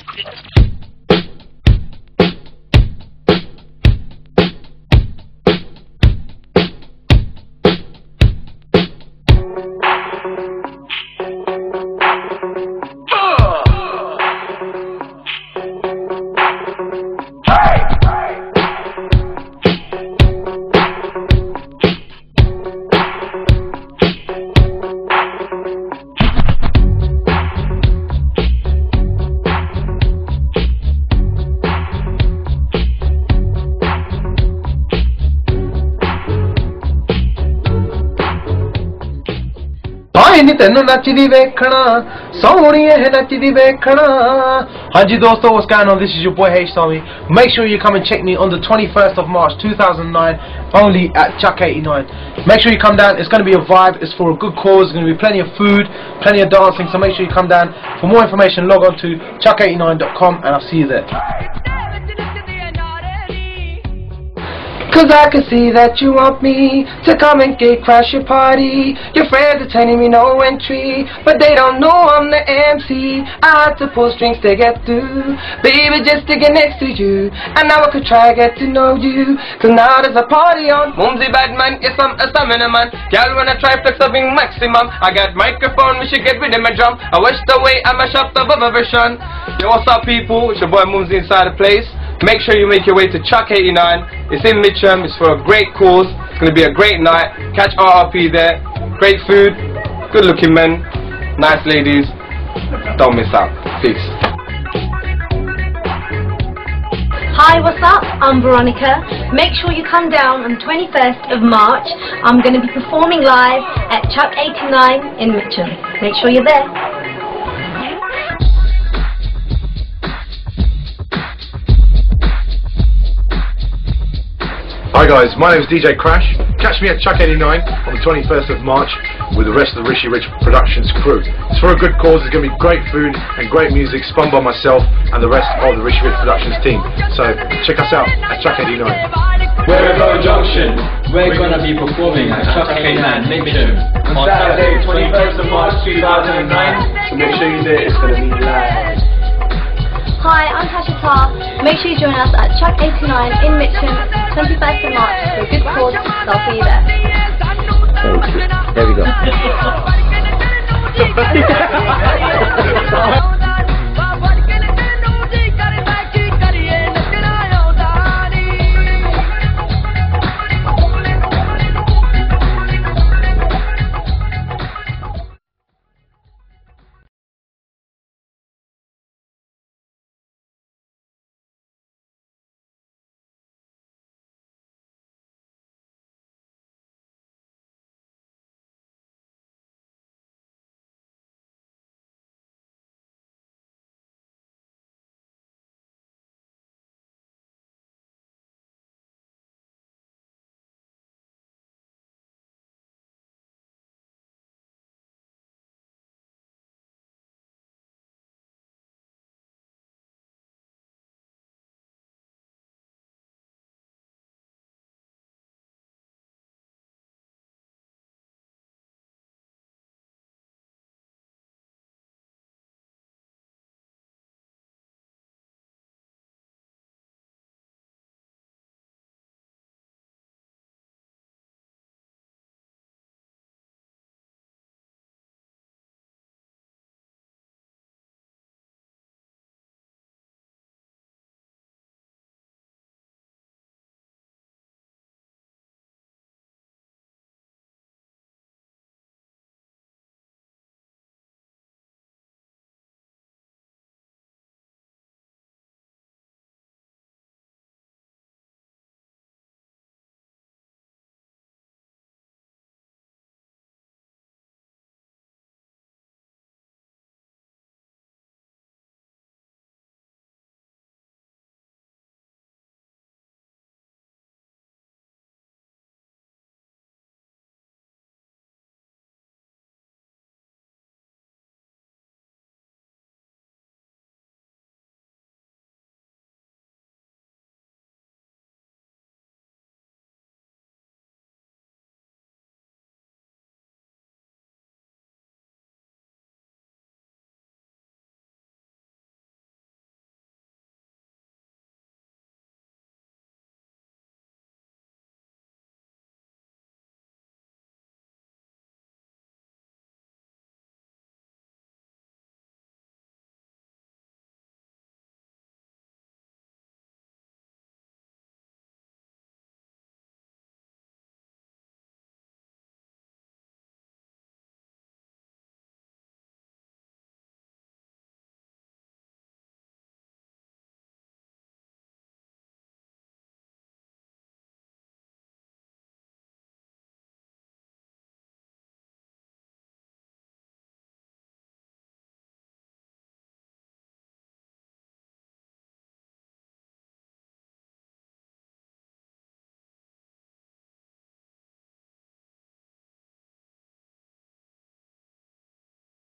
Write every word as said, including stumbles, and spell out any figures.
नी तेनू नचदी वेखना सोहणिए नचदी वेखना. Hanji dosto, what's going on? This is your boy H Tommy. Make sure you come and check me on the twenty-first of March two thousand nine, only at Chuck eighty-nine. Make sure you come down. It's going to be a vibe. It's for a good cause. There's going to be plenty of food, plenty of dancing. So make sure you come down. For more information, log on to chuck eighty-nine dot com and I'll see you there. Cause I can see that you want me to come and get crash your party. Your friends are telling me no entry, but they don't know I'm the M C. I had to pull strings to get through, baby, just to get next to you. And now I could try get to know you, cause now there's a party on. Mumsy bad man, yes I'm a stamina man. Girl wanna try flex of being maximum. I got microphone, we should get rid of my drum. I wish the way I'm a shop above a version. Yo, what's up people, it's your boy Mumsy inside the place. Make sure you make your way to Chuck eighty-nine. It's in Mitcham. It's for a great cause. It's going to be a great night. Catch R R P there. Great food. Good looking men. Nice ladies. Don't miss out. Peace. Hi, what's up? I'm Veronica. Make sure you come down on the twenty-first of March. I'm going to be performing live at Chuck eighty-nine in Mitcham. Make sure you're there. Hi guys, my name is D J Crash. Catch me at Chuck eighty-nine on the twenty-first of March with the rest of the Rishi Rich Productions crew. It's for a good cause. There's going to be great food and great music spun by myself and the rest of the Rishi Rich Productions team. So check us out at Chuck eighty-nine. Wherever Junction, we're going to be performing at Chuck eighty-nine Mitcham on Saturday, twenty-first of March two thousand nine. So make sure you're there. It's going to be live. Hi, I'm Tasha Tar. Make sure you join us at Chuck eighty-nine in Mitcham, twenty-first of March for a good cause. So I'll see you there. There we go.